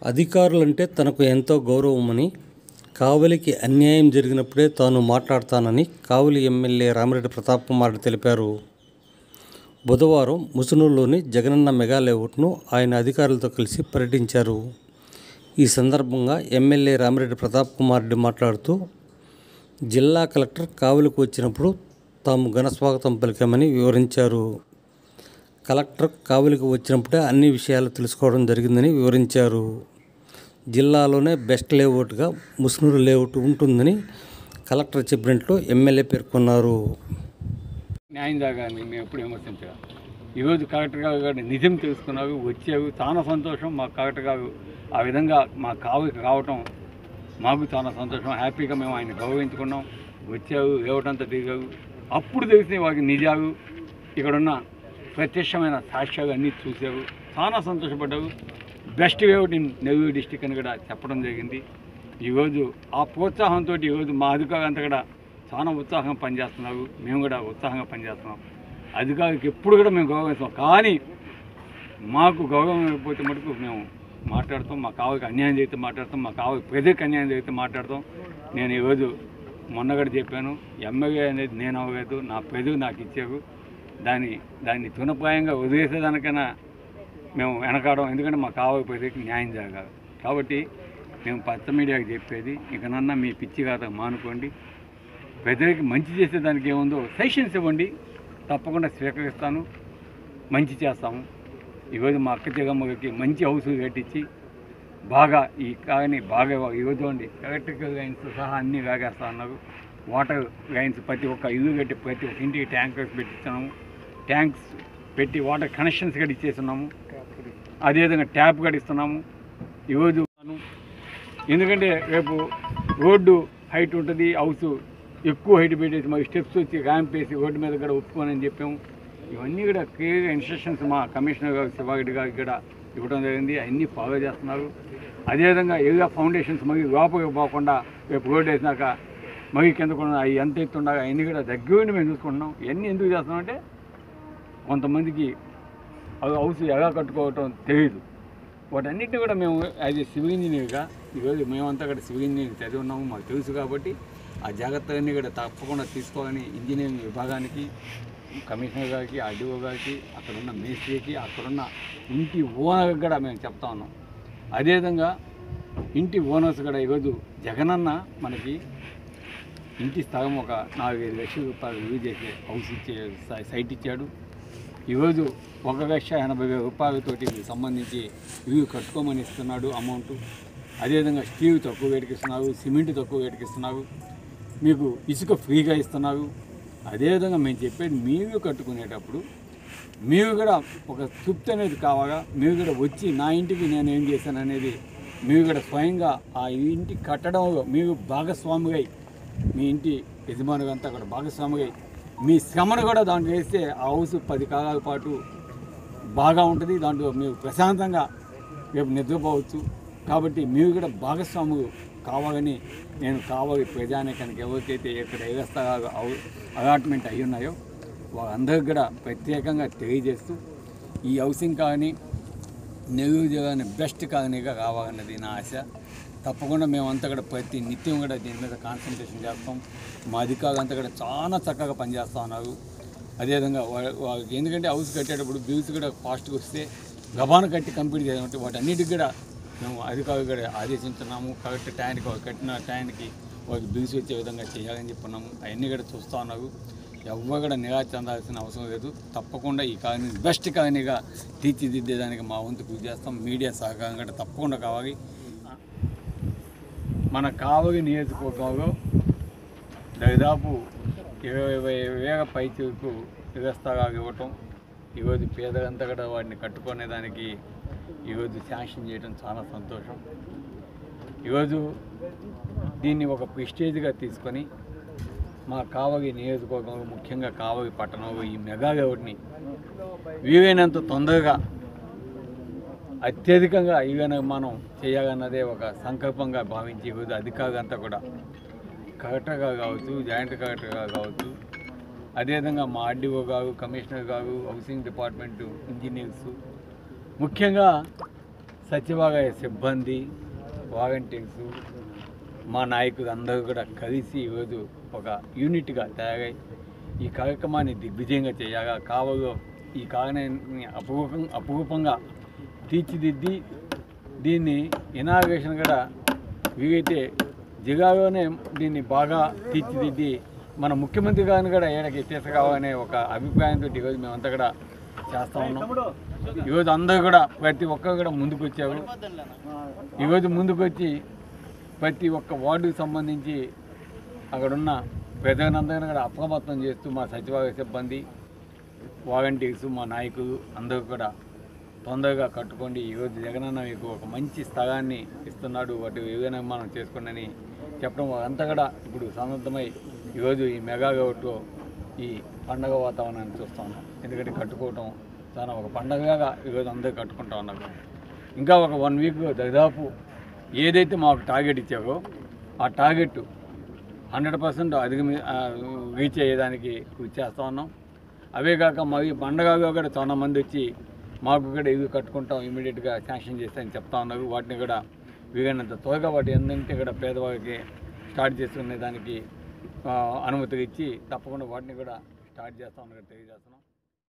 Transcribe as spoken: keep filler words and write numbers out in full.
అధికారులంటే తనకు ఎంతో గౌరవమని, కావలికి అన్యాయం జరిగినప్పుడే తాను మాట్లాడతానని కావలి ఎమ్మెల్యే రామిరెడ్డి ప్రతాప్ కుమార్ రెడ్డి తెలిపారు. బుధవారం ముసునూరులోని జగనన్న మెగా లేఅవుట్ను ఆయన అధికారులతో కలిసి పర్యటించారు. ఈ సందర్భంగా ఎమ్మెల్యే రామిరెడ్డి ప్రతాప్ కుమార్ రెడ్డి మాట్లాడుతూ, జిల్లా కలెక్టర్ కావలికి వచ్చినప్పుడు తాము ఘన స్వాగతం పలికామని వివరించారు. కలెక్టర్ కావలికి వచ్చినప్పుడే అన్ని విషయాలు తెలుసుకోవడం జరిగిందని వివరించారు. జిల్లాలోనే బెస్ట్ లేఅవుట్గా ముసునూరు లేఅవుట్ ఉంటుందని కలెక్టర్ చెప్పినట్లు ఎమ్మెల్యే పేర్కొన్నారు. న్యాయం జరగాలని మేము ఎప్పుడు విమర్శించగా ఈరోజు కలెక్టర్ గారు గారు నిజం తెలుసుకున్నారు, వచ్చారు. చాలా సంతోషం. మా కలెక్టర్ గారు ఆ విధంగా మా కావలికి రావటం మాకు చాలా సంతోషం. హ్యాపీగా మేము ఆయన గౌరవించుకున్నాం. వచ్చారు, లేవటంతా దిగారు. అప్పుడు తెలిసిన వారికి నిజాలు, ఇక్కడున్న ప్రత్యక్షమైన సాక్ష్యాలు అన్నీ చూశారు. చాలా సంతోషపడ్డారు. Best layout in Nellore district అని కూడా చెప్పడం జరిగింది. ఈరోజు ఆ ప్రోత్సాహంతో ఈరోజు మా అధికారులు అంతా కూడా చాలా ఉత్సాహంగా పనిచేస్తున్నారు. మేము కూడా ఉత్సాహంగా పనిచేస్తున్నాం. అధికారులకు ఎప్పుడు కూడా మేము గౌరవిస్తాం. కానీ మాకు గౌరవం అయిపోతే మటుకు మేము మాట్లాడతాం. మా కావలికి అన్యాయం జరిగితే మాట్లాడతాం. మా కావలి ప్రజలకు అన్యాయం జరిగితే మాట్లాడతాం. నేను ఈరోజు మొన్న కూడా చెప్పాను, ఎమ్మెల్యే అనేది నేను అవ్వలేదు, నా ప్రజలు నాకు ఇచ్చారు. దాన్ని దాన్ని తునప్రాయంగా వదిలేసేదానికైనా మేము వెనకాడం. ఎందుకంటే మా కావలి ప్రజలకు న్యాయం జరగాలి. కాబట్టి మేము పచ్చ మీడియాకి చెప్పేది, ఇకనన్నా మీ పిచ్చి కథ మానుకోండి. ప్రజలకి మంచి చేసేదానికి ఏముందో సజెషన్స్ ఇవ్వండి, తప్పకుండా స్వీకరిస్తాను, మంచి చేస్తాము. ఈరోజు మా అక్క జగమ్మకి మంచి హౌస్ కట్టించి బాగా ఈ కానీ బాగా ఈరోజు అండి ఎలక్ట్రికల్ లైన్స్ సహా అన్నీ వేగేస్తా ఉన్నారు. వాటర్ లైన్స్ ప్రతి ఒక్క ఇల్లు కట్టి ప్రతి ఒక్క ఇంటికి ట్యాంకర్స్ పెట్టిస్తున్నాము. ట్యాంక్స్ పెట్టి వాటర్ కనెక్షన్స్ కూడా ఇచ్చేస్తున్నాము. అదేవిధంగా ట్యాప్ కూడా ఇస్తున్నాము. ఈరోజు ఎందుకంటే రేపు రోడ్డు హైట్ ఉంటుంది, హౌస్ ఎక్కువ హైట్ పెట్టేసి మాకు స్టెప్స్ వచ్చి ర్యాంప్ వేసి రోడ్డు మీద కూడా ఒప్పుకోనని చెప్పాము. ఇవన్నీ కూడా క్లియర్గా ఇన్స్ట్రక్షన్స్ మా కమిషనర్ గారు శివారెడ్డి గారికి కూడా ఇవ్వడం జరిగింది. అన్నీ ఫాలో చేస్తున్నారు. అదేవిధంగా ఏరియా ఫౌండేషన్స్ మరి లోపలికి పోకుండా రేపు రోడ్డు వేసినాక మరి కిందకుండా అవి ఎంత ఎత్తుండగా అవన్నీ కూడా దగ్గరుండి మేము చూసుకుంటున్నాం. ఇవన్నీ ఎందుకు చేస్తున్నామంటే కొంతమందికి అవి హౌస్ ఎలా కట్టుకోవటం తెలియదు. వాటన్నిటిని కూడా మేము యాజ్ ఏ సివిల్ ఇంజనీర్గా ఈరోజు మేమంతా కూడా సివిల్ ఇంజనీరింగ్ చదివి ఉన్నాము, మాకు తెలుసు. కాబట్టి ఆ జాగ్రత్తలన్నీ కూడా తప్పకుండా తీసుకోవాలని ఇంజనీరింగ్ విభాగానికి, కమిషనర్ గారికి, ఆర్డీఓ గారికి, అక్కడున్న మేస్త్రికి, అక్కడున్న ఇంటి ఓనర్కి కూడా మేము చెప్తా ఉన్నాం. అదేవిధంగా ఇంటి ఓనర్స్ కూడా ఈరోజు జగనన్న మనకి ఇంటి స్థలం ఒక నాలుగైదు లక్షల రూపాయలు విలువ చేసే హౌస్ ఇచ్చే సైట్ ఇచ్చాడు. ఈరోజు ఒక లక్ష ఎనభై వేల రూపాయలతోటి సంబంధించి ఇవి కట్టుకోమని ఇస్తున్నాడు అమౌంట్. అదేవిధంగా స్టీల్ తక్కువ రేటుకి ఇస్తున్నారు, సిమెంట్ తక్కువ రేటుకి ఇస్తున్నారు, మీకు ఇసుక ఫ్రీగా ఇస్తున్నారు. అదేవిధంగా మేము చెప్పేది, మీరు కట్టుకునేటప్పుడు మీరు కూడా ఒక తృప్తి అనేది కావాలా. మీరు కూడా వచ్చి నా ఇంటికి నేను ఏం చేశాను అనేది మీరు కూడా స్వయంగా ఆ ఇంటి కట్టడంలో మీరు భాగస్వామిగా, మీ ఇంటి యజమానులు అంతా కూడా భాగస్వామిగా మీ శ్రమను కూడా దాంట్లో వేస్తే ఆ హౌస్ పది కాలాల పాటు బాగా ఉంటుంది. దాంట్లో మీరు ప్రశాంతంగా రేపు నిద్రపోవచ్చు. కాబట్టి మీరు కూడా భాగస్వాములు కావాలని నేను కావాలి ప్రజానికానికి ఎవరికైతే ఇక్కడ ఏ స్థలాలు అలాట్మెంట్ అయి ఉన్నాయో వాళ్ళందరికీ కూడా ప్రత్యేకంగా తెలియజేస్తూ ఈ హౌసింగ్ కాలనీ నెల్లూరు జిల్లాని బెస్ట్ కాలనీగా కావాలన్నది నా ఆశ. తప్పకుండా మేమంతా కూడా ప్రతి నిత్యం కూడా దీని మీద కాన్సన్ట్రేషన్ చేస్తాం. మా అధికారులు అంతా కూడా చాలా చక్కగా పనిచేస్తూ ఉన్నారు. అదేవిధంగా వాళ్ళకి ఎందుకంటే హౌస్ కట్టేటప్పుడు బిల్స్ కూడా ఫాస్ట్గా వస్తే గబాను కట్టి కంప్లీట్ చేయాలంటే వాటన్నిటికి కూడా మేము అధికారులు కూడా ఆదేశించున్నాము. కరెక్ట్ టైంకి కట్టిన టైంకి వాళ్ళకి బిల్స్ వచ్చే విధంగా చేయాలని చెప్పున్నాము. అవన్నీ కూడా చూస్తూ ఉన్నారు. ఎవరు కూడా నిరాశ చెందాల్సిన అవసరం లేదు. తప్పకుండా ఈ కాలనీ బెస్ట్ కాలనీగా తీర్చిదిద్దేదానికి మా వంతు కృషి చేస్తాం. మీడియా సహకారం కూడా తప్పకుండా కావాలి. మన కావలి నియోజకవర్గంలో దాదాపు ఇరవై వేల పైచీలకు వ్యవస్థగా ఇవ్వటం, ఈరోజు పేదలంతా కూడా వాటిని కట్టుకునేదానికి ఈరోజు శాంక్షన్ చేయడం చాలా సంతోషం. ఈరోజు దీన్ని ఒక ప్రెస్టేజ్గా తీసుకొని మా కావలి నియోజకవర్గంలో, ముఖ్యంగా కావలి పట్టణంలో ఈ మెగా లేఅవుట్ని వీలైనంత తొందరగా అత్యధికంగా ఇవ నిర్మాణం చేయాలన్నదే ఒక సంకల్పంగా భావించి ఈరోజు అధికారులంతా కూడా కలెక్టర్గా కావచ్చు, జాయింట్ కలెక్టర్గా కావచ్చు, అదేవిధంగా మా ఆర్డీఓ గారు, కమిషనర్ గారు, హౌసింగ్ డిపార్ట్మెంటు ఇంజనీర్స్, ముఖ్యంగా సచివాలయ సిబ్బంది, వాలంటీర్స్, మా నాయకులు అందరూ కూడా కలిసి ఈరోజు ఒక యూనిట్గా తయారై ఈ కార్యక్రమాన్ని దిగ్విజయంగా చేయాగా కావలో ఈ కారణాన్ని అపురూపం అపురూపంగా తీర్చిదిద్ది దీన్ని ఇనాగ్రేషన్ కూడా వీలైతే జిల్లాలోనే దీన్ని బాగా తీర్చిదిద్ది మన ముఖ్యమంత్రి గారిని కూడా ఏడకి తీసుకురావాలనే ఒక అభిప్రాయంతో ఈరోజు మేమంతా కూడా చేస్తూ ఉన్నాం. ఈరోజు అందరూ కూడా ప్రతి ఒక్కరు కూడా ముందుకు వచ్చారు. ఈరోజు ముందుకు వచ్చి ప్రతి ఒక్క వార్డుకు సంబంధించి అక్కడున్న ప్రజలందరినీ కూడా అప్రమత్తం చేస్తూ మా సచివాలయ సిబ్బంది, వాలంటీర్స్, మా నాయకులు అందరూ కూడా తొందరగా కట్టుకోండి, ఈరోజు జగనన్న మీకు ఒక మంచి స్థలాన్ని ఇస్తున్నాడు, వాటి విలువ నిర్మాణం చేసుకోండి అని చెప్పడం అంతా కూడా ఇప్పుడు సన్నద్ధమై ఈరోజు ఈ మెగా గౌట్లో ఈ పండగ వాతావరణాన్ని చూస్తూ ఉన్నాం. ఎందుకంటే కట్టుకోవటం చాలా ఒక పండగగా ఈరోజు అందరూ కట్టుకుంటా ఉన్నారు. ఇంకా ఒక వన్ వీక్ దాదాపు ఏదైతే మాకు టార్గెట్ ఇచ్చారో ఆ టార్గెట్ హండ్రెడ్ పర్సెంట్ అధిగమి రీచ్ అయ్యేదానికి కృషి చేస్తూ ఉన్నాం. అవే కాక మరి పండగగా కూడా చాలా మంది వచ్చి మాకు కూడా ఇవి కట్టుకుంటాం, ఇమీడియట్గా శాంక్షన్ చేస్తామని చెప్తా ఉన్నారు. వాటిని కూడా వీలైనంత త్వరగా వాటి ఏంటంటే కూడా పేదవారికి స్టార్ట్ చేసుకునే దానికి అనుమతి ఇచ్చి తప్పకుండా వాటిని కూడా స్టార్ట్ చేస్తామని తెలియజేస్తున్నాం.